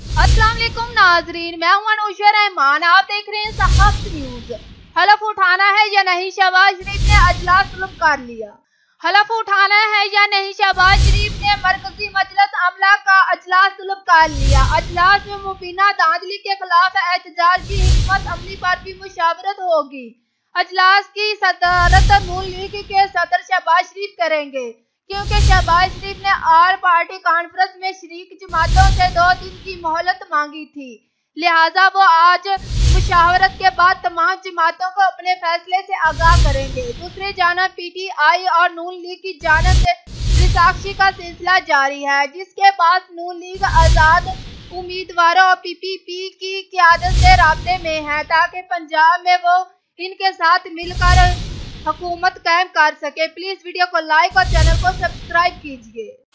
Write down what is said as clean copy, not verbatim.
अस्सलाम वालेकुम नाजरीन, मैं हूं अनुशा रहमान। आप देख रहे हैं सहाफ़ न्यूज। हलफ उठाना है या नहीं, शहबाज शरीफ ने अजलास तलब कर लिया। हलफ उठाना है या नहीं, शहबाज शरीफ ने मरकजी मजलिस अमला का अजलास तलब कर लिया। अजलास में मुबीना धांधली के खिलाफ एहतजाज की हिकमत अमली पर भी मुशावरत होगी। अजलास की सदारत नून लीग के सदर शहबाज शरीफ करेंगे, क्योंकि शहबाज शरीफ ने आल पार्टी कॉन्फ्रेंस में शरीक जमातों से 2 दिन की मोहलत मांगी थी। लिहाजा वो आज मुशावरत के बाद तमाम जमातों को अपने फैसले से आगाह करेंगे। दूसरी जानब पीटीआई और नून लीग की जानब से रिसाक्षी का सिलसिला जारी है, जिसके पास नून लीग आजाद उम्मीदवारों और पीपीपी की क़यादत से राब्ते में है, ताकि पंजाब में वो इनके साथ मिलकर हुकूमत कायम कर सके। प्लीज वीडियो को लाइक और चैनल को सब्सक्राइब कीजिए।